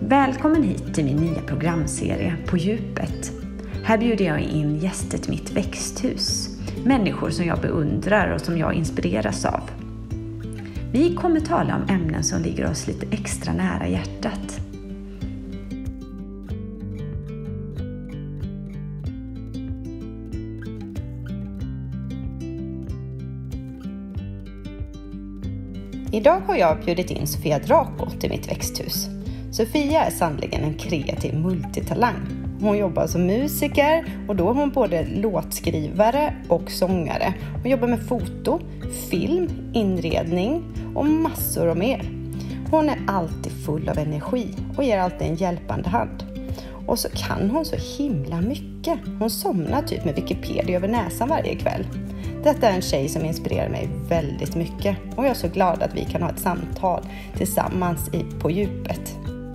Välkommen hit till min nya programserie På djupet. Här bjuder jag in gäster till mitt växthus. Människor som jag beundrar och som jag inspireras av. Vi kommer tala om ämnen som ligger oss lite extra nära hjärtat. Idag har jag bjudit in Sofia Draco till mitt växthus. Sofia är sannoliken en kreativ multitalang. Hon jobbar som musiker och då är hon både låtskrivare och sångare. Hon jobbar med foto, film, inredning och massor och mer. Hon är alltid full av energi och ger alltid en hjälpande hand. Och så kan hon så himla mycket. Hon somnar typ med Wikipedia över näsan varje kväll. Detta är en tjej som inspirerar mig väldigt mycket och jag är så glad att vi kan ha ett samtal tillsammans På djupet.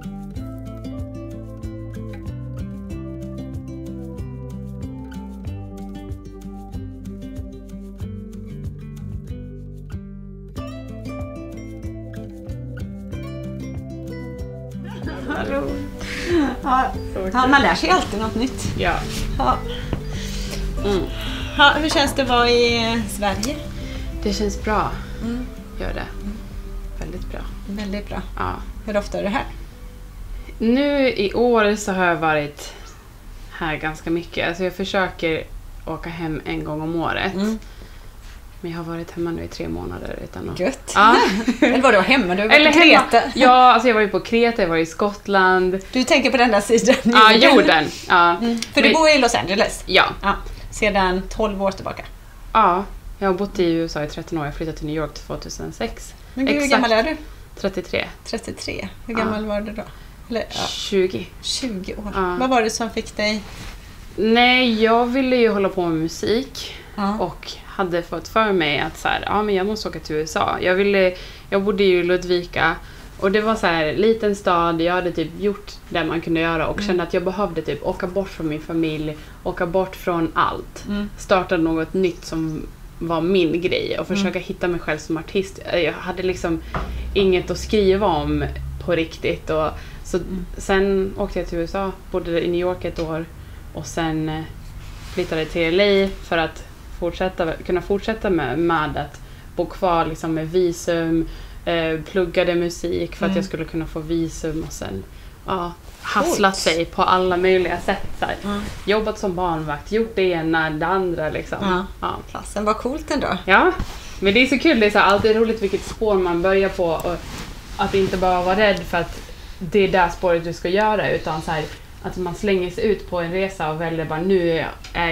Hallå. Ja, man lär sig alltid något nytt. Ja. Ja, hur känns det att vara i Sverige? Det känns bra. Gör det. Väldigt bra. Väldigt bra. Ja. Hur ofta är du här? Nu i år så har jag varit här ganska mycket. Alltså jag försöker åka hem en gång om året. Men jag har varit hemma nu i 3 månader utan att... Gött. Ja. Eller var du hemma? Du var Eller på Kreta. hemma. Ja, alltså jag var ju på Kreta, jag var i Skottland. Du tänker på den där sidan. Ja, jorden. Ja. För du bor i Los Angeles? Ja. Sedan 12 år tillbaka? Ja, jag har bott i USA i 13 år. Jag flyttade till New York 2006. Men hur gammal är du? 33. 33. Hur gammal var du då? Eller, 20. 20 år. Ja. Vad var det som fick dig? Nej, jag ville ju hålla på med musik. Ja. Och hade fått för mig att så här, men jag måste åka till USA. Jag bodde ju i Ludvika. Och det var så här liten stad. Jag hade typ gjort det man kunde göra. Och kände att jag behövde typ åka bort från min familj. Åka bort från allt. Starta något nytt som var min grej. Och försöka hitta mig själv som artist. Jag hade liksom inget att skriva om på riktigt. Och så sen åkte jag till USA. Bodde i New York ett år. Och sen flyttade till LA för att kunna fortsätta med att bo kvar liksom med visum, pluggade musik för att jag skulle kunna få visum och sen hasslat sig på alla möjliga sätt så här. Jobbat som barnvakt, gjort det ena, det andra liksom. Klassen var coolt ändå. Ja, men det är så kul, det är så här, alltid roligt vilket spår man börjar på och att inte bara vara rädd för att det är det spåret du ska göra utan så här, att man slänger sig ut på en resa och väljer bara nu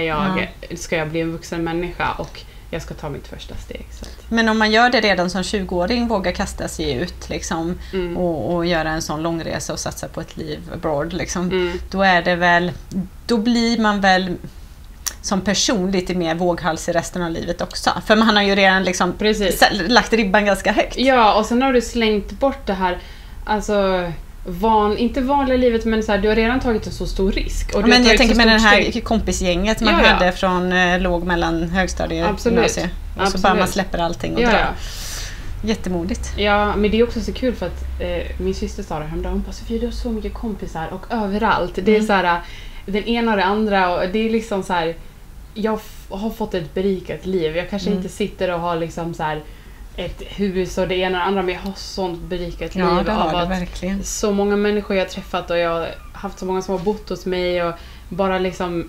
ska jag bli en vuxen människa och jag ska ta mitt första steg. Så att. Men om man gör det redan som 20-åring, vågar kasta sig ut liksom, och göra en sån lång resa och satsa på ett liv abroad liksom, då är det väl, då blir man väl som person lite mer våghals i resten av livet också. För man har ju redan liksom lagt ribban ganska högt. Ja, och sen har du slängt bort det här, alltså inte vanliga livet, men så här, du har redan tagit en så stor risk. Och men jag tänker med den här kompisgänget man hade från låg mellan högstadiet och gymnasiet. Och så bara man släpper allting och drar. Jättemodigt. Ja, men det är också så kul för att min syster sa det häromdagen, hon bara, Sofia, du har så mycket kompisar och överallt. Det är så här, den ena och det andra och det är liksom så här, jag har fått ett berikat liv. Jag kanske inte sitter och har liksom så här ett hus och det ena och det andra, men jag har sånt berikat liv av att verkligen. Så många människor jag har träffat och jag har haft så många som har bott hos mig och bara liksom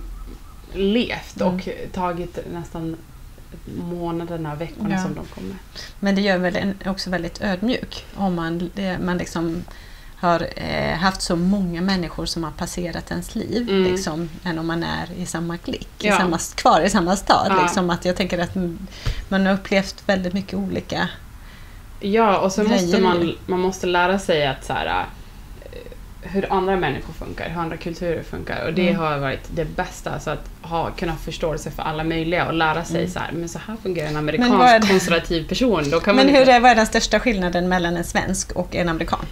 levt och tagit nästan månaderna, veckorna som de kommer. Men det gör väl också väldigt ödmjuk om man liksom har haft så många människor som har passerat ens liv liksom, än om man är i samma klick, kvar i samma stad. Liksom, att jag tänker att man har upplevt väldigt mycket olika. Ja, och så måste man måste lära sig att så här, hur andra människor funkar, hur andra kulturer funkar. Och det har varit det bästa, så att kunna förståelse för alla möjliga och lära sig så här, men så här fungerar en amerikansk konservativ person. Då kan vad är den största skillnaden mellan en svensk och en amerikan?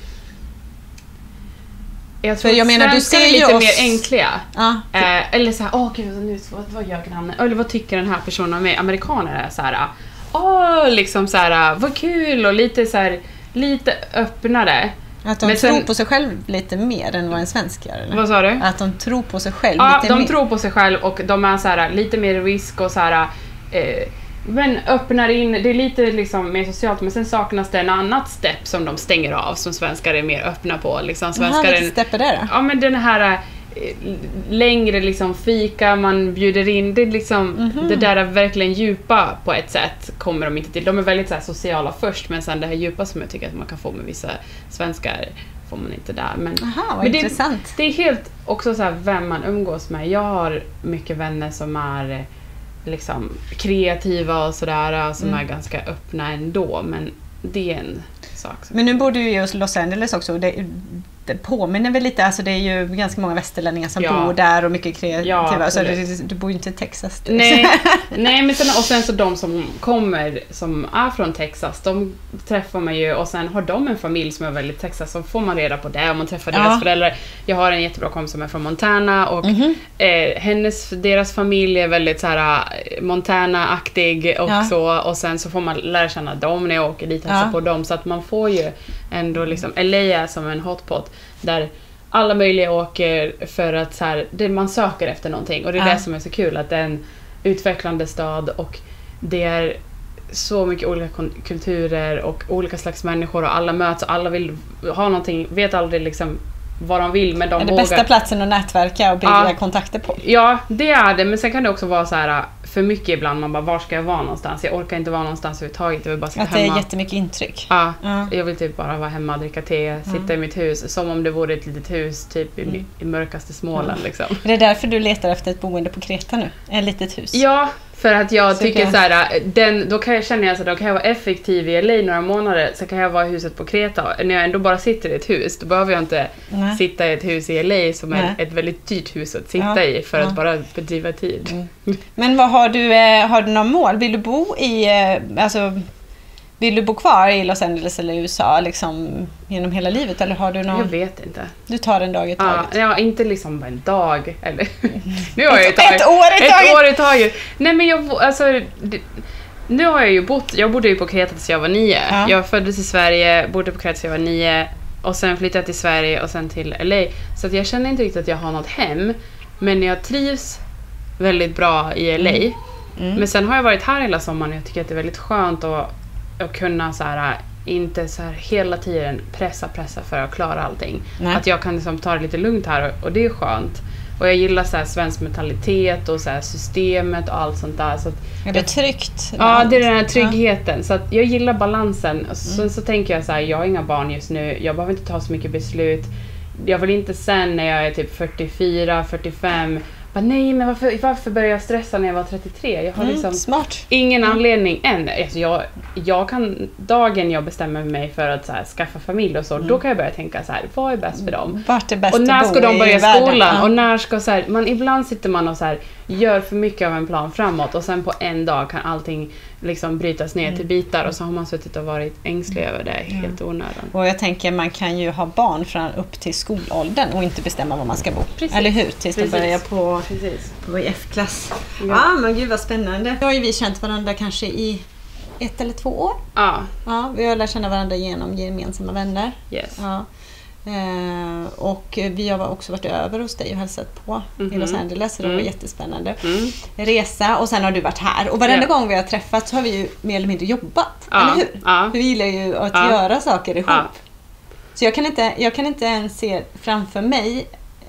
Jag tror jag menar, du ser lite mer enkla. Eller så här, vad gör han? Eller vad tycker den här personen om mig? Amerikaner är så här, liksom så här, vad kul och lite så här, lite öppnare. Att de tror på sig själv lite mer än vad en svensk gör, eller? Vad sa du? Att de tror på sig själv lite mer. Ja, de tror på sig själv och de är så här, lite mer risk och så här, men öppnar in, det är lite liksom mer socialt, men sen saknas det en annat step som de stänger av, som svenskar är mer öppna på. Liksom, svenskar vilket step är det då? Ja, men den här längre liksom fika, man bjuder in, det är liksom det där är verkligen djupa på ett sätt kommer de inte till. De är väldigt så här sociala först, men sen det här djupa som jag tycker att man kan få med vissa svenskar får man inte där. Men, vad intressant. Det är helt också så här vem man umgås med. Jag har mycket vänner som är liksom kreativa och sådär, som är ganska öppna ändå, men det är en sak. Men nu bor du ju i Los Angeles också, och det påminner väl lite, alltså det är ju ganska många västerlänningar som bor där och mycket kreativa, så du bor ju inte i Texas. Nej, men sen så de som kommer som är från Texas, de träffar man ju, och sen har de en familj som är väldigt Texas, så får man reda på det, och man träffar deras föräldrar. Jag har en jättebra kompis som är från Montana, och deras familj är väldigt så här Montana-aktig och så, och sen så får man lära känna dem när jag åker dit och hälsar på dem, så att man får ju ändå liksom, LA är som en hotpot där alla möjliga åker för att så här, man söker efter någonting, och det är det som är så kul, att det är en utvecklande stad och det är så mycket olika kulturer och olika slags människor, och alla möts och alla vill ha någonting, vet aldrig liksom vad de vill, men de vågar. Är det bästa platsen att nätverka och bygga kontakter på? Ja, det är det, men sen kan det också vara så här för mycket ibland, man bara, var ska jag vara någonstans? Jag orkar inte vara någonstans överhuvudtaget, jag vill bara sitta hemma. Att det är jättemycket intryck. Ja, jag vill typ bara vara hemma, dricka te, sitta i mitt hus, som om det vore ett litet hus typ i mörkaste Småland liksom. Är det därför du letar efter ett boende på Kreta nu? Ett litet hus? Ja, för att jag tycker så här, då kan jag känna att då kan jag vara effektiv i LA några månader, så kan jag vara i huset på Kreta. När jag ändå bara sitter i ett hus, då behöver jag inte sitta i ett hus i LA som är ett väldigt dyrt hus att sitta i för att bara bedriva tid. Men vad har du någon mål? Vill du bo vill du bo kvar i Los Angeles eller USA liksom genom hela livet, eller har du någon? Jag vet inte. Du tar en dag i taget. Ja, inte liksom en dag eller nu har ett år i taget. Nej, men nu har jag ju jag bodde ju på Kreta tills jag var 9. Jag föddes i Sverige, bodde på Kreta tills jag var 9, och sen flyttade jag till Sverige och sen till LA. Så att jag känner inte riktigt att jag har något hem, men jag trivs väldigt bra i LA. Men sen har jag varit här hela sommaren, och jag tycker att det är väldigt skönt att kunna så här, inte så här hela tiden pressa för att klara allting. Att jag kan liksom ta det lite lugnt här, och det är skönt. Och jag gillar så här svensk mentalitet och så här systemet och allt sånt där. Så att är det tryggt? Ja, det är den här tryggheten. Så att jag gillar balansen. Och så tänker jag så här, jag har inga barn just nu. Jag behöver inte ta så mycket beslut. Jag vill inte sen när jag är typ 44, 45... nej, men varför började jag stressa när jag var 33? Jag har liksom smart. Ingen anledning än. Alltså jag kan, dagen jag bestämmer mig för att så här, skaffa familj och så, då kan jag börja tänka så här, vad är bäst för dem? Vart är bäst och när att ska bo de börja i skolan? världen? Och när ska så här, ibland sitter man och så här, gör för mycket av en plan framåt, och sen på en dag kan allting liksom brytas ner till bitar, och så har man suttit och varit ängslig över det helt onödan. Och jag tänker, man kan ju ha barn från upp till skolåldern och inte bestämma var man ska bo. Precis. Eller hur? Tills de börjar på F-klass. Ja, men gud vad spännande. Då har ju vi känt varandra kanske i 1 eller 2 år. Ja, vi har lärt känna varandra genom gemensamma vänner. Yes. Ja. Och vi har också varit över hos dig och hälsat på i Los Angeles, så det var jättespännande resa, och sen har du varit här, och varenda gång vi har träffats så har vi ju mer eller mindre jobbat, eller hur? För vi gillar ju att göra saker ihop. Så jag kan inte ens se framför mig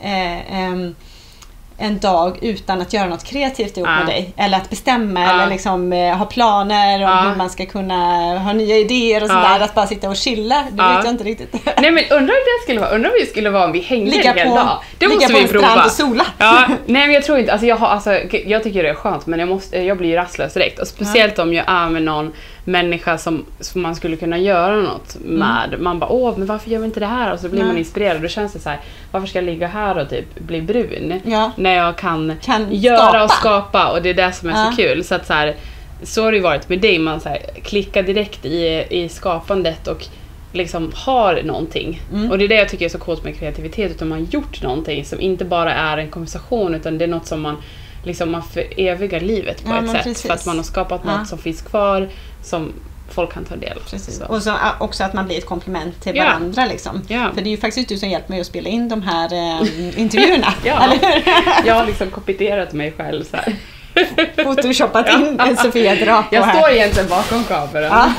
en dag utan att göra något kreativt ihop med dig. Eller att bestämma eller liksom, ha planer om hur man ska kunna ha nya idéer och sådär. Att bara sitta och chilla. Det vet jag inte riktigt. Nej, men undrar hur det skulle vara. Undrar hur det skulle vara om vi hängde en hel dag. Det måste vi prova. Strand och sola. Ja, nej, men jag tror inte. Jag tycker det är skönt, men jag blir ju rastlös direkt. Och speciellt om jag är med någon människa som man skulle kunna göra något med. Man bara, men varför gör vi inte det här? Och så blir man inspirerad. Då känns det så här, varför ska jag ligga här och typ bli brun? När jag kan göra och skapa. Och det är det som är så kul. Så att så har det varit med dig. Man så här, klickar direkt i skapandet och liksom har någonting. Och det är det jag tycker är så coolt med kreativitet. Utan man har gjort någonting som inte bara är en konversation, utan det är något som man förevigar livet på ett sätt. Precis. För att man har skapat något som finns kvar, som folk kan ta del. Precis. Så. Och så också att man blir ett komplement till varandra liksom. För det är ju faktiskt du som hjälpt mig att spela in de här intervjuerna. Eller hur? Jag har liksom kopierat mig själv så här. Photoshoppat in Sofia Draco jag här. står egentligen bakom kameran.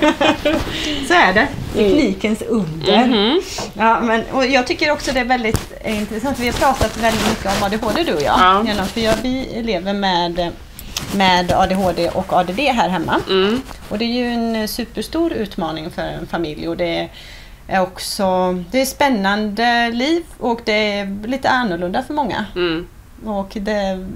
Så är det. Teknikens under. Ja, men, och jag tycker också det är väldigt intressant. Vi har pratat väldigt mycket om ADHD du och jag. För vi lever med ADHD och ADD här hemma. Och det är ju en superstor utmaning för en familj. Och det är också det är spännande liv och det är lite annorlunda för många. Och det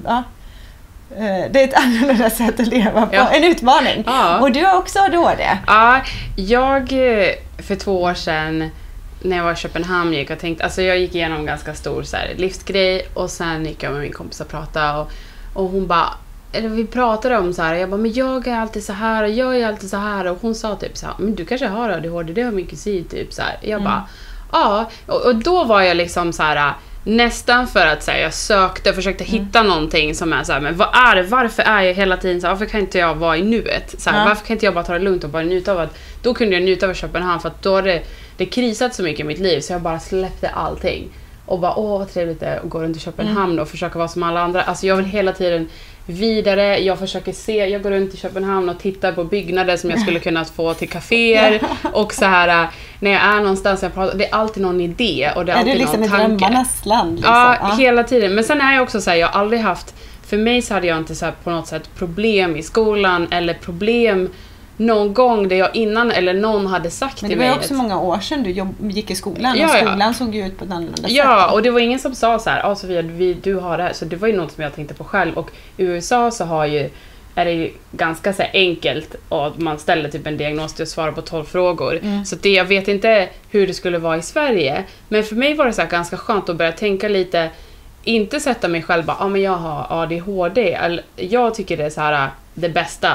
är ett annorlunda sätt att leva på. En utmaning. Och du har också ADHD. Ja, jag för 2 år sedan när jag var i Köpenhamn jag gick igenom ganska stor så här, livsgrej och sen gick jag med min kompis och pratade och hon bara, eller vi pratade om så här, jag bara, men jag är alltid så här och jag är alltid så här och hon sa typ så här, men du kanske har ADHD, det har min kusin typ så här. Jag bara, ja, och då var jag liksom så här nästan för att säga jag sökte och försökte hitta någonting som är så här, men varför är jag hela tiden så här, varför kan inte jag vara i nuet så här, varför kan inte jag bara ta det lugnt och bara njuta av att då kunde jag njuta av Köpenhamn för att då det krisat så mycket i mitt liv så jag bara släppte allting och bara vad trevligt det är att gå runt i Köpenhamn och försöka vara som alla andra. Alltså jag vill hela tiden vidare, jag går runt i Köpenhamn och tittar på byggnader som jag skulle kunna få till kaféer och så här när jag är någonstans jag pratar, det är alltid någon idé och det är alltid liksom någon tanke. Är du liksom ett drömmarnas land? Liksom? Ja, hela tiden. Men sen är jag också så här, jag har aldrig haft, för mig så hade jag inte så här på något sätt problem i skolan eller problem någon gång där jag innan eller någon hade sagt till mig. Men det var också många år sedan du gick i skolan och skolan såg ju ut på ett annorlunda sätt. Ja, och det var ingen som sa så här, Sofia, du har det här. Så det var ju något som jag tänkte på själv. Och i USA så är det ju ganska så här enkelt och man ställer typ en diagnos till att svara på 12 frågor. Så jag vet inte hur det skulle vara i Sverige. Men för mig var det så här ganska skönt att börja tänka lite, inte sätta mig själv bara, men jag har ADHD. Jag tycker det är så här det bästa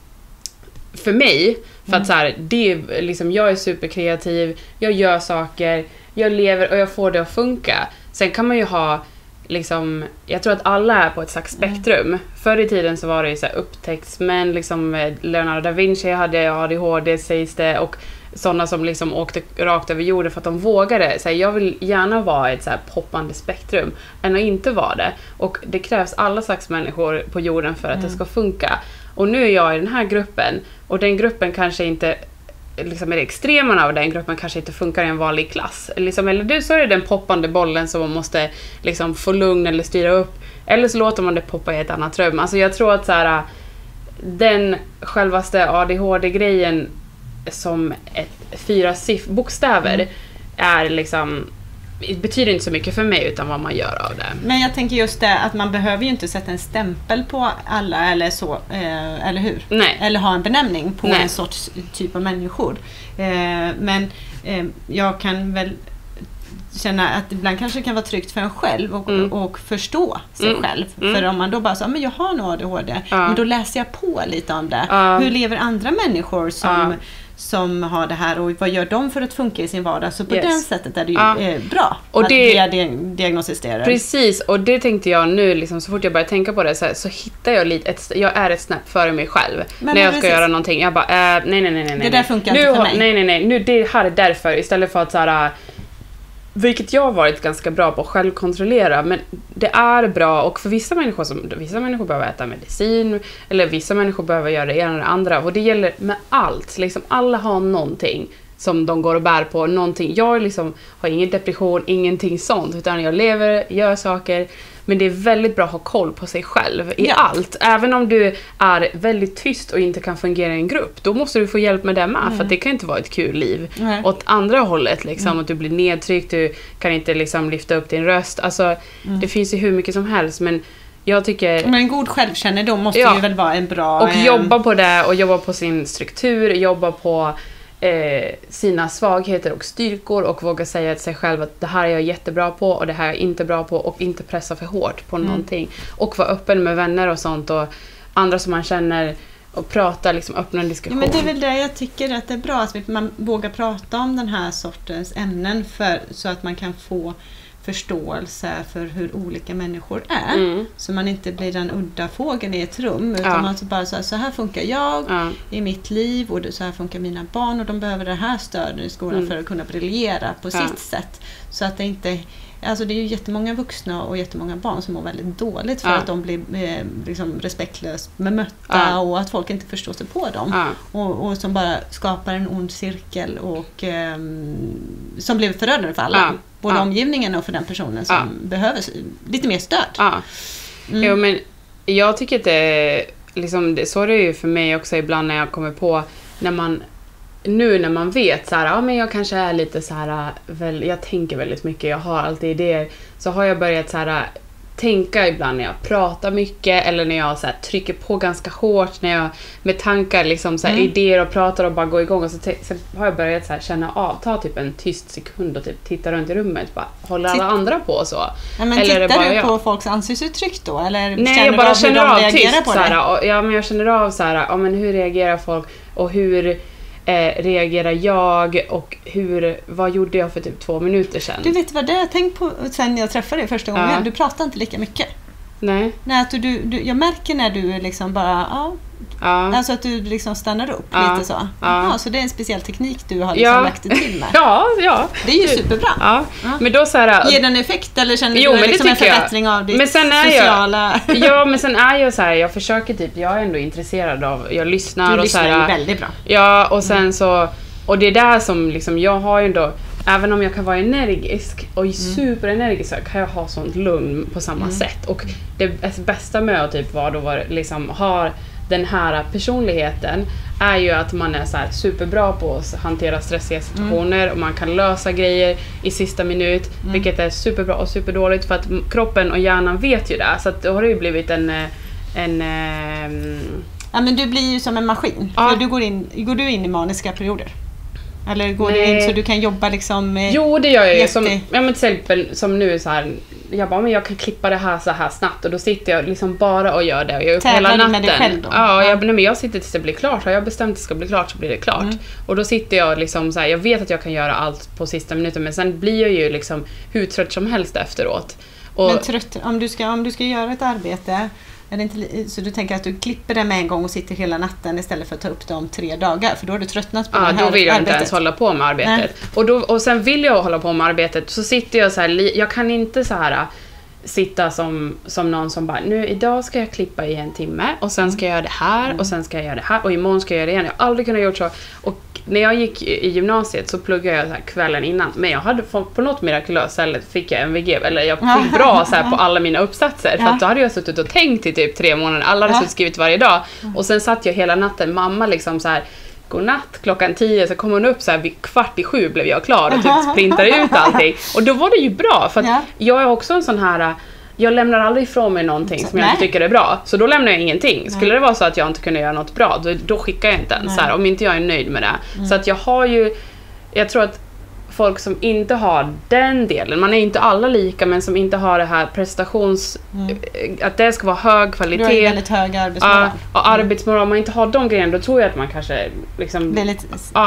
för mig, för att så här, det är liksom, jag är superkreativ, jag gör saker, jag lever och jag får det att funka. Sen kan man ju ha liksom, jag tror att alla är på ett slags spektrum. Förr i tiden så var det ju så här upptäcktsmän, liksom Leonardo da Vinci hade ADHD sägs det, och sådana som liksom åkte rakt över jorden för att de vågade. Så här, jag vill gärna vara ett så här poppande spektrum än att inte vara det. Och det krävs alla slags människor på jorden för att det ska funka. Och nu är jag i den här gruppen och den gruppen kanske inte liksom är det extremerna av den gruppen kanske inte funkar i en vanlig klass. Liksom, eller du så är det den poppande bollen som man måste liksom få lugn eller styra upp. Eller så låter man det poppa i ett annat rum. Alltså jag tror att så här, den självaste ADHD-grejen som 4 bokstäver är liksom, det betyder inte så mycket för mig utan vad man gör av det. Men jag tänker just det att man behöver ju inte sätta en stämpel på alla eller så, eller hur? Nej. Eller ha en benämning på en sorts typ av människor. Men jag kan väl känna att ibland kanske det kan vara tryggt för en själv och förstå sig själv. För om man då bara säger, men jag har nog ADHD, men då läser jag på lite om det. Hur lever andra människor som har det här och vad gör de för att funka i sin vardag? Så på det sättet är det ju bra och att diagnostisera. Precis, och det tänkte jag nu liksom, så fort jag började tänka på det så hittar jag lite jag är ett snäpp före mig själv när jag ska göra någonting. Jag bara, nej. Det där funkar inte för mig. Nej, nu det här är därför istället för att så här, vilket jag har varit ganska bra på att självkontrollera, men det är bra och för vissa människor behöver äta medicin eller vissa människor behöver göra det ena eller det andra och det gäller med allt, liksom alla har någonting som de går och bär på, någonting. Jag liksom har ingen depression, ingenting sånt, utan jag lever, gör saker. Men det är väldigt bra att ha koll på sig själv i allt. Även om du är väldigt tyst och inte kan fungera i en grupp, då måste du få hjälp med det med. För att det kan inte vara ett kul liv. Åt andra hållet, liksom, att du blir nedtryckt, du kan inte liksom lyfta upp din röst. Alltså, det finns ju hur mycket som helst, men jag tycker... Men en god självkännedom måste ju väl vara en bra... Och jobba på det, och jobba på sin struktur, jobba på sina svagheter och styrkor och våga säga till sig själv att det här är jag jättebra på och det här är jag inte bra på, och inte pressa för hårt på någonting. Och vara öppen med vänner och sånt och andra som man känner och prata, liksom öppna en diskussion. Ja, men det är väl det jag tycker att det är bra att man vågar prata om den här sortens ämnen så att man kan få förståelse för hur olika människor är. Så man inte blir den udda fågeln i ett rum, utan man bara så här funkar jag i mitt liv, och så här funkar mina barn, och de behöver det här stödet i skolan för att kunna briljera på sitt sätt. Så att det inte... Alltså det är ju jättemånga vuxna och jättemånga barn som mår väldigt dåligt för att de blir liksom respektlöst bemötta och att folk inte förstår sig på dem. Och som bara skapar en ond cirkel och som blir förödande för alla. Både omgivningen och för den personen som behöver lite mer stöd. Jo, men jag tycker att det liksom, så är det ju för mig också ibland när jag kommer på när man vet så här, men jag kanske är lite så här, jag tänker väldigt mycket, jag har alltid idéer, så har jag börjat så här tänka ibland när jag pratar mycket, eller när jag så här trycker på ganska hårt, när jag med tankar liksom så här idéer och pratar och bara går igång, och så har jag börjat så här känna av, ta typ en tyst sekund och typ titta runt i rummet, bara håller alla andra på och så. Ja, men eller tittar du på folks ansiktsuttryck då, eller nej, jag bara känner av tyst på så här, ja, men jag känner av så här, men hur reagerar folk och hur reagerar jag, och vad gjorde jag för typ 2 minuter sedan? Du vet vad det jag tänkt på sen jag träffade dig första gången. Du pratar inte lika mycket. Nej. Att jag märker när du liksom bara alltså att du liksom stannar upp lite så. Så det är en speciell teknik du har liksom lagt det till med. Ja. Det är ju superbra. Men då så här, ger den effekt, eller känner du liksom en förbättring av ditt sociala... men sen är jag så här, jag försöker typ, jag är ändå intresserad av, jag lyssnar du och så här. Du lyssnar ju väldigt bra. Ja, och sen så, och det är där som liksom, jag har ju ändå, även om jag kan vara energisk och superenergisk, så kan jag ha sånt lugn på samma sätt. Och det bästa med att typ liksom har den här personligheten är ju att man är så här superbra på att hantera stressiga situationer och man kan lösa grejer i sista minut, vilket är superbra och superdåligt, för att kroppen och hjärnan vet ju det, så att då har det ju blivit Ja, men du blir ju som en maskin. För går du in i maniska perioder? Eller går du in så du kan jobba liksom... Jo, det gör jag ju. Men till exempel som nu så här, jag bara, men jag kan klippa det här så här snabbt, och då sitter jag liksom bara och gör det. Och jag är hela natten. Med dig själv då? Ja. Men jag sitter tills det blir klart. Har jag bestämt att det ska bli klart så blir det klart. Och då sitter jag liksom så här, jag vet att jag kan göra allt på sista minuten, men sen blir jag ju liksom hur trött som helst efteråt. Men trött, om du ska göra ett arbete... Är det inte, så du tänker att du klipper det med en gång och sitter hela natten istället för att ta upp det om 3 dagar, för då har du tröttnat på det här arbetet. Ja, då vill jag inte ens hålla på med arbetet. Och sen vill jag hålla på med arbetet, så sitter jag så här, jag kan inte så här sitta som någon som bara, idag ska jag klippa i 1 timme, och sen ska jag göra det här, och sen ska jag göra det här, och imorgon ska jag göra det igen. Jag har aldrig kunnat gjort så. Och när jag gick i gymnasiet så pluggade jag så här kvällen innan, men jag hade på något mirakulöst ställe fick jag MVG, eller jag fick bra så här på alla mina uppsatser, för att då hade jag suttit och tänkt i typ 3 månader, alla hade skrivit varje dag, och sen satt jag hela natten, mamma liksom så här, godnatt, 10:00, så kom hon upp så här, vid 6:15 blev jag klar och typ printade ut allting, och då var det ju bra, för att jag är också en sån här, jag lämnar aldrig ifrån mig någonting som jag inte tycker är bra, så då lämnar jag ingenting. Skulle det vara så att jag inte kunde göra något bra, då skickar jag inte ens så här, om inte jag är nöjd med det. Så att jag tror att folk som inte har den delen, man är inte alla lika, men som inte har det här att det ska vara hög kvalitet. Du har väldigt hög arbetsmoral. Och arbetsmoral, om man inte har de grejerna, då tror jag att man kanske liksom... Väldigt,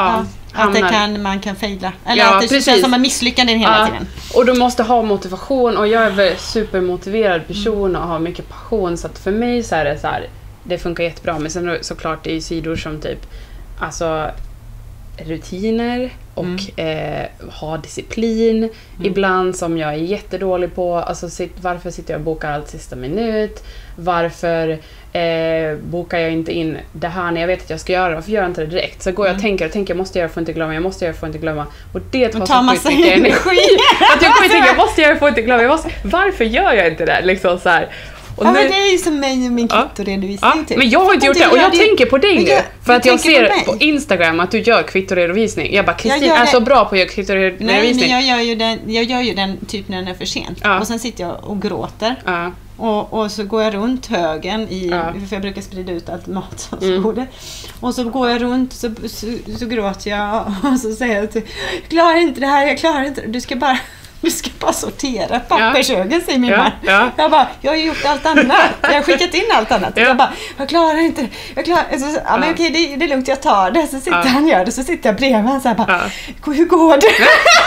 att man kan fejla. Eller att det känns som en misslyckande hela tiden. Och du måste ha motivation, och jag är en supermotiverad person och har mycket passion, så att för mig så är det så här, det funkar jättebra, men sen såklart det är sidor som typ, alltså rutiner och ha disciplin ibland, som jag är jättedålig på. Alltså varför sitter jag och bokar allt sista minut? Varför bokar jag inte in det här när jag vet att jag ska göra det? Varför gör jag inte det direkt? Så går jag och tänker jag måste göra, får inte glömma, jag måste göra, får inte glömma. Och det tar så mycket energi. Att jag går och tänker, jag måste göra, får inte glömma. Varför gör jag inte det? Liksom så här. Och men det är ju som mig och min kvittoredovisning typ. Men jag har inte gjort det, och jag tänker på dig nu. För att jag ser på Instagram att du gör kvittoredovisning. Jag bara, Kristin är så bra på att göra kvittoredovisning. Nej, men jag gör ju den typ när den är för sent. Och sen sitter jag och gråter. Och så går jag runt högen för jag brukar sprida ut allt mat som borde. Och så går jag runt, så gråter jag, och så säger jag jag klarar inte det här, jag klarar inte det. Du ska bara sortera pappershögen, säger min man. Jag har gjort allt annat. Jag har skickat in allt annat. Jag klarar inte. Men okej, det är lugnt, jag tar det. Så sitter han och gör det. Så sitter jag bredvid honom så här bara, hur går det?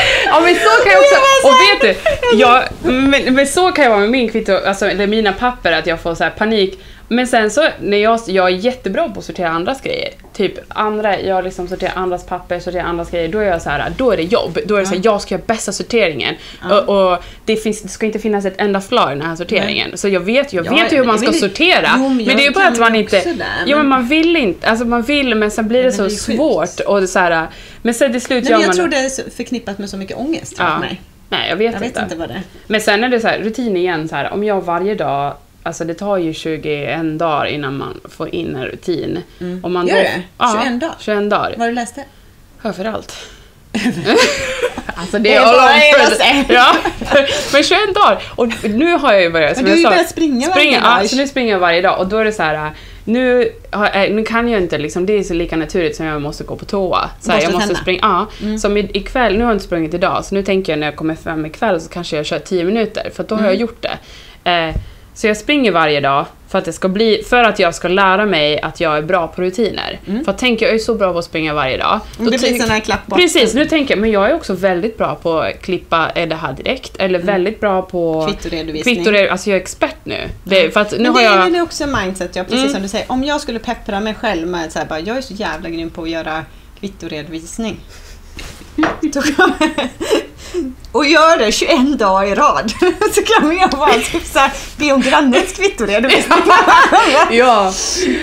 Ja, men så kan jag också. Och vet du, men så kan jag vara med min kvitto, alltså, eller mina papper, att jag får så här panik. Men sen så, när jag är jättebra på att sortera andras grejer. Typ jag liksom sorterar andras papper, sorterar andras grejer. Då är jag så här, då är det jobb. Då är det så här, jag ska göra bästa sorteringen. Och det ska inte finnas ett enda flaw i den här sorteringen. Så jag vet ju hur man ska sortera. Men det är ju bara att man inte... Jo, men man vill inte. Alltså man vill, men sen blir det så svårt. Och så här, men sen till slut... Jag tror det är förknippat med så mycket ångest för mig. Nej, jag vet inte vad det är. Men sen är det så här, rutin igen så här, om jag varje dag... Alltså det tar ju 21 dagar innan man får in en rutin. Om man gör det? 21 dagar? 21 dagar. Vad har du läst det? Överallt. Alltså det är ja, men 21 dagar. Och nu har jag ju börjat... Men du har ju börjat springa varje dag. Ja, så nu springer jag varje dag. Och då är det så här... Nu kan jag inte liksom, det är så lika naturligt som jag måste gå på toa. Så här, jag måste springa. Som ikväll, nu har jag inte sprungit idag. Så nu tänker jag när jag kommer fram ikväll så kanske jag kör 10 minuter. För då har jag gjort det. Så jag springer varje dag för att jag ska lära mig att jag är bra på rutiner. För att jag är så bra på att springa varje dag. Det blir sån här klapp bort. Precis, nu tänker jag, men jag är också väldigt bra på att klippa det här direkt. Eller väldigt bra på kvittoredovisning. Alltså jag är expert nu. För att nu men har det jag... är också mindset, precis som du säger. Om jag skulle peppra mig själv med så här, bara, jag är så jävla grym på att göra kvittoredovisning. Och gör det 21 dagar i rad. Så kan jag bara typ så här, be om grannens kvittoredovisning. Ja.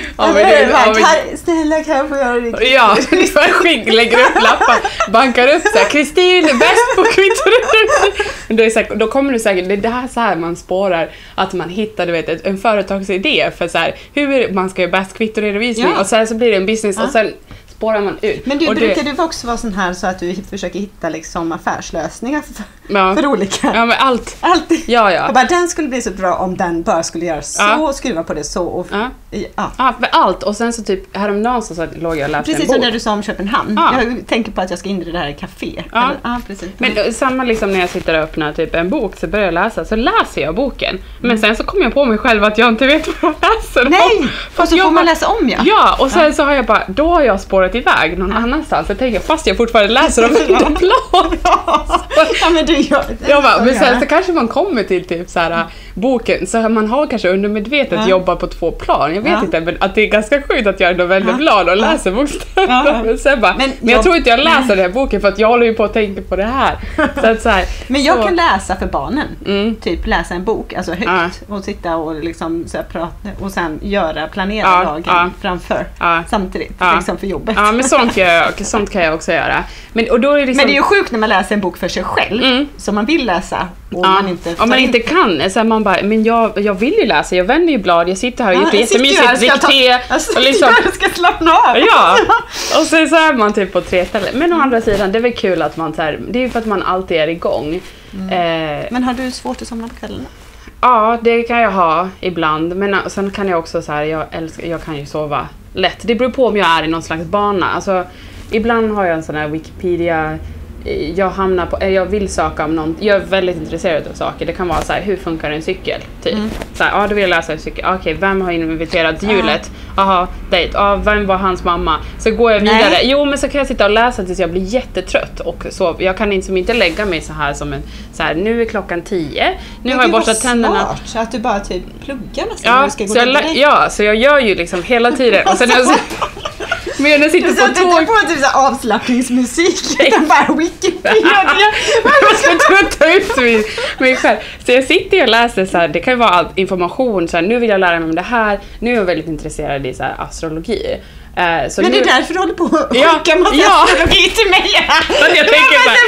Snälla kan jag få göra det? Ja, lägger upp lappar, bankar upp så här, Kristin är bäst på kvittoredovisning. Då kommer du säkert, det är det här så här man spårar att man hittar, du vet, en företagsidé för så här, hur man ska göra bäst kvittoredovisning. Och sen så blir det en business och sen spårar man ut. Men brukar du också vara sån här så att du försöker hitta liksom affärslösningar för olika? Ja, men allt. Ja. Och bara, den skulle bli så bra om den bara skulle göra så, skruva på det så. Och, med allt. Och sen så typ häromdagen så låg jag och läste en bok. Precis som när du sa om Köpenhamn. Jag tänker på att jag ska in i det här café. Precis. Men samma liksom när jag sitter och öppnar typ en bok så börjar jag läsa. Så läser jag boken. Men sen så kommer jag på mig själv att jag inte vet vad jag läser. Nej, fast så får man läsa om Ja, och sen så har jag bara, då har jag spårat iväg någon annanstans. Jag tänker, fast jag fortfarande läser om en plan. Men du gör det. Men sen så kanske man kommer till typ så här boken, så man har kanske undermedvetet jobbat på 2 plan. Jag vet inte, men att det är ganska sjukt att jag är väldigt plan och läser bokstäver. Men jag tror inte jag läser den här boken för att jag håller ju på att tänka på det här. Så här men jag kan läsa för barnen. Typ läsa en bok, alltså högt och sitta och liksom så här, prata och sen planera dagen framför samtidigt liksom för jobbet. Ja, men sånt kan jag också göra. Men det är ju sjukt när man läser en bok för sig själv som man vill läsa och man inte kan. Så man bara, men jag vill ju läsa, jag vänder ju blad, jag sitter här och gör jättemysigt, drick te. Och liksom, jag ska slappna av. Ja, och så är man typ på 3 ställen. Men å andra sidan, det är väl kul att man så här, det är ju för att man alltid är igång. Men har du svårt att somna på kvällen? Ja, det kan jag ha ibland. Men sen kan jag också så här, jag kan ju sova lätt. Det beror på om jag är i någon slags bana. Alltså, ibland har jag en sån här Wikipedia. Jag vill söka om någon. Jag är väldigt intresserad av saker. Det kan vara så här, hur funkar en cykel? Typ. Så här, då vill jag läsa en cykel. Okej, vem har inviterat hjulet? Dejt. Vem var hans mamma? Så går jag vidare. Nej. Jo, men så kan jag sitta och läsa tills jag blir jättetrött. Och så, jag kan inte lägga mig så här som så här, nu är klockan 10. Nu har jag borstat tänderna. Smart, så att du bara typ pluggar nästan när du ska gå så jag gör ju liksom hela tiden. Och sen men jag sitter på tåg. På typ så avslappningsmusik. Den bara Wikipedia. Jag ta ut mig själv. Så jag sitter och läser så här, det kan ju vara all information så här, nu vill jag lära mig om det här. Nu är jag väldigt intresserad i så här, astrologi. Så men det är därför du håller på att skicka massa astrologi till mig. Jag tänker så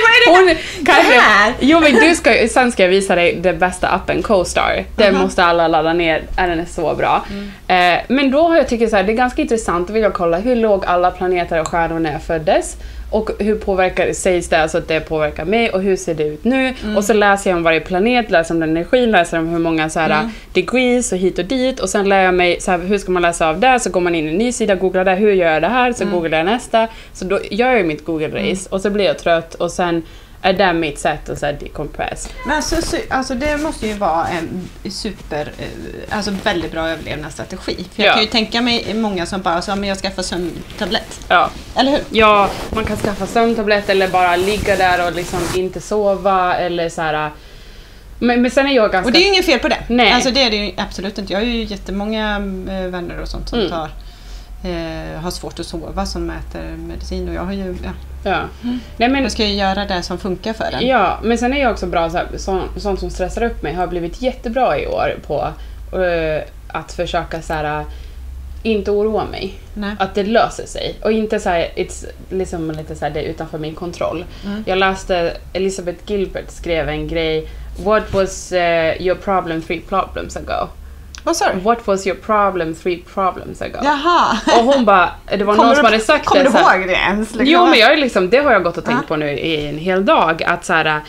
här, sen ska jag visa dig den bästa appen, CoStar. Den måste alla ladda ner, den är så bra. Men då har jag tyckt så här, det är ganska intressant att vilja kolla hur låg alla planeter och stjärnor när jag föddes. Och hur sägs det alltså att det påverkar mig och hur ser det ut nu? Och så läser jag om varje planet, läser om den energin, läser om hur många så här, degrees och hit och dit. Och sen lär jag mig så här, hur ska man läsa av det? Så går man in i en ny sida, googlar där, hur gör jag det här? Så googlar jag nästa. Så då gör jag mitt Google-race och så blir jag trött och sen är det mitt sätt att säga decompress. Men alltså det måste ju vara en alltså väldigt bra överlevnadsstrategi. För jag kan ju tänka mig många som bara så, men jag skaffar sömntablett. Ja. Eller hur? Ja, man kan skaffa sömntablett eller bara ligga där och liksom inte sova eller så här. Men sen är jag ganska... Och det är ju inget fel på det. Nej. Alltså det är det ju absolut inte. Jag har ju jättemånga vänner och sånt som har svårt att sova, som äter medicin, och jag har ju... Ja. Nej, men jag ska ju göra det som funkar för den. Ja, men sen är jag också bra sånt som stressar upp mig har blivit jättebra i år på att försöka så här, inte oroa mig. Nej. Att det löser sig. Och inte så här, liksom lite så här, det är utanför min kontroll. Jag läste Elizabeth Gilbert skrev en grej. What was your problem 3 problems ago? Vad sa du? What was your problem 3 problems ago? Jaha. Och hon bara, det var någon som hade sagt kommer det. Kommer du ihåg det ens? Liksom? Jo, men jag är liksom, det har jag gått och tänkt på nu i en hel dag. Att så här,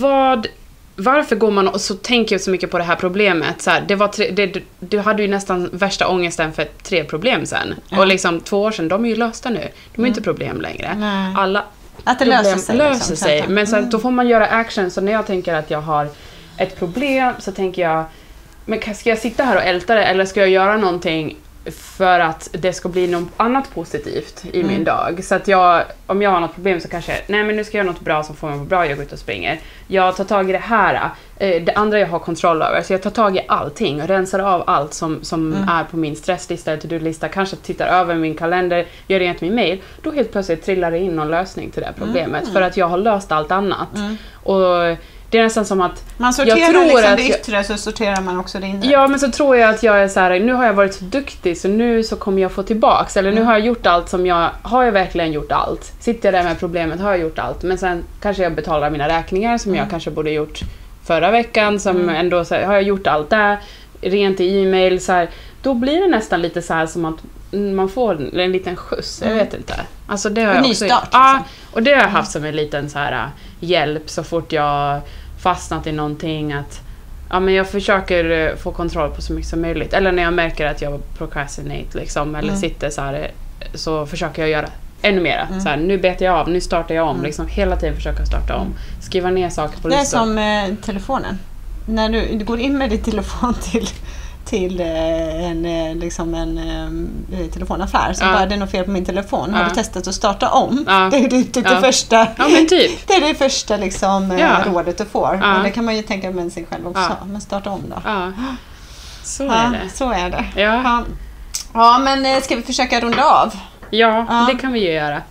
varför går man och så tänker jag så mycket på det här problemet? Så här, du hade ju nästan värsta ångesten för 3 problem sen. Och liksom 2 år sedan, de är ju lösta nu. De är inte problem längre. Nej. Alla att det löser sig. Men sen, då får man göra action. Så när jag tänker att jag har ett problem så tänker jag, men ska jag sitta här och älta det eller ska jag göra någonting för att det ska bli något annat positivt i min dag? Så att om jag har något problem så kanske, nej men nu ska jag göra något bra som får mig bra, jag går ut och springer. Jag tar tag i det här, det andra jag har kontroll över. Så jag tar tag i allting och rensar av allt som är på min stresslista eller to-do-lista. Kanske tittar över min kalender, gör rent min mail. Då helt plötsligt trillar det in någon lösning till det problemet. För att jag har löst allt annat. Och det är nästan som att man sorterar jag tror liksom att det yttre, så sorterar man också det inre. Ja, men så tror jag att jag är så här, nu har jag varit så duktig så nu så kommer jag få tillbaks. Eller nu har jag gjort allt har jag verkligen gjort allt? Sitter jag där med problemet, har jag gjort allt? Men sen kanske jag betalar mina räkningar som jag kanske borde gjort förra veckan. Som ändå så här, har jag gjort allt där? Rent i e-mail så här. Då blir det nästan lite så här som att man får en liten skjuts, jag vet inte. Alltså det har jag också. Nystart, ja, och det har jag haft som en liten så här hjälp så fort jag fastnat i någonting att men jag försöker få kontroll på så mycket som möjligt. Eller när jag märker att jag procrastinate liksom, eller sitter så här, så försöker jag göra ännu mera. Så här, nu betar jag av, nu startar jag om. Liksom, hela tiden försöka starta om. Skriva ner saker på listan. Det är som telefonen. När du går in med din telefon till en telefonaffär så bara det är något fel på min telefon. Har du testat att starta om? Det är det första. Ja, men typ. Det är det första liksom rådet du får. Och det kan man ju tänka med sig själv också. Men starta om då. Ja. Så är det. Så är det. Ja, men ska vi försöka runda av? Ja, det kan vi ju göra.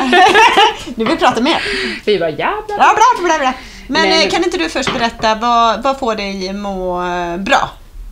Nu vill vi prata mer. Vi bara bla. Men kan inte du först berätta vad får dig må bra?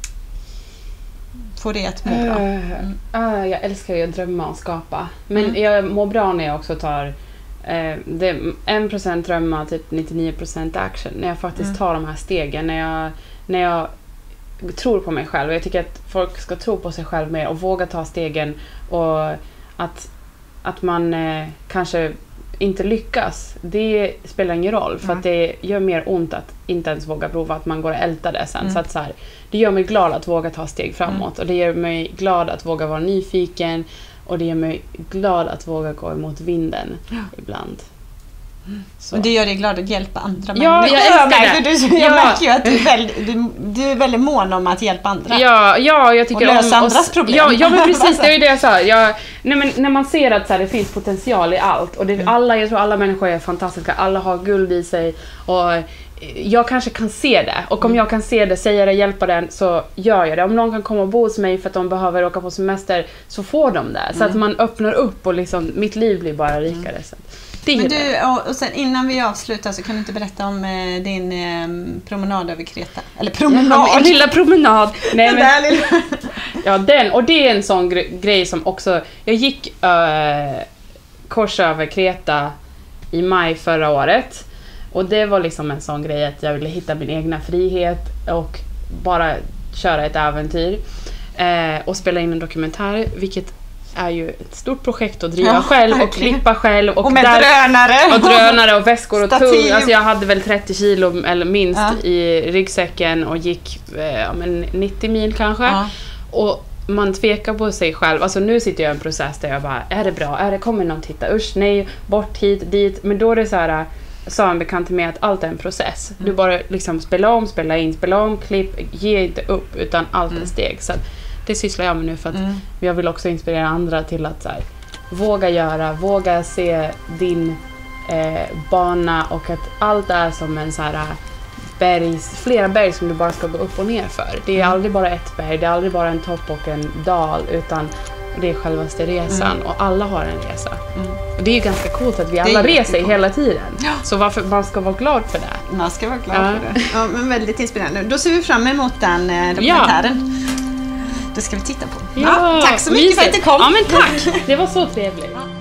Får det att må bra? Jag älskar ju att drömma och skapa. Men jag mår bra när jag också tar det 1% drömma, typ 99% action. När jag faktiskt tar de här stegen. När jag tror på mig själv. Jag tycker att folk ska tro på sig själv mer och våga ta stegen. Och att man kanske inte lyckas, det spelar ingen roll. För att det gör mer ont att inte ens våga prova, att man går och ältar det sen. Så att så här, det gör mig glad att våga ta steg framåt. Och det gör mig glad att våga vara nyfiken. Och det gör mig glad att våga gå emot vinden ibland. Så. Och det gör dig glad att hjälpa andra människor. Ja, jag älskar det. Jag märker ju att du är väldigt mån om att hjälpa andra. Ja, jag tycker och lösa andras problem. Ja, men precis, det är ju det jag sa. När man ser att så här, det finns potential i allt. Och jag tror alla människor är fantastiska. Alla har guld i sig. Och jag kanske kan se det. Och om jag kan se det, säga det, hjälpa den, så gör jag det. Om någon kan komma och bo hos mig för att de behöver åka på semester, så får de det. Så att man öppnar upp och liksom, mitt liv blir bara rikare. Så. Men du, och sen innan vi avslutar så kan du inte berätta om din promenad över Kreta? Eller promenad? Ja, lilla promenad. Nej, men, ja, den. Och det är en sån grej som också... Jag gick kors över Kreta i maj förra året. Och det var liksom en sån grej att jag ville hitta min egna frihet och bara köra ett äventyr. Och spela in en dokumentär, vilket är ju ett stort projekt att driva själv och klippa själv. Och med drönare. Och drönare och väskor och tung. Alltså jag hade väl 30 kilo eller minst i ryggsäcken och gick 90 mil kanske. Och man tvekar på sig själv. Alltså nu sitter jag i en process där jag bara, är det bra? Kommer någon titta? Usch, nej, bort hit, dit. Men då är det så här, sa en bekant till mig att allt är en process. Du bara liksom spela om, klipp, ge inte upp, utan allt är steg. Så det sysslar jag med nu för att jag vill också inspirera andra till att så här, våga se din bana, och att allt är som en så här flera berg som du bara ska gå upp och ner för. Det är aldrig bara ett berg, det är aldrig bara en topp och en dal, utan det är självaste resan, och alla har en resa. Och det är ju ganska coolt att vi alla reser hela tiden. Ja. Så varför man ska vara glad för det. Man ska vara glad för det. Ja, men väldigt inspirerande. Då ser vi fram emot den dokumentären. Det ska vi titta på. Ja, tack så mycket för att du kom. Ja, men tack. Det var så trevligt.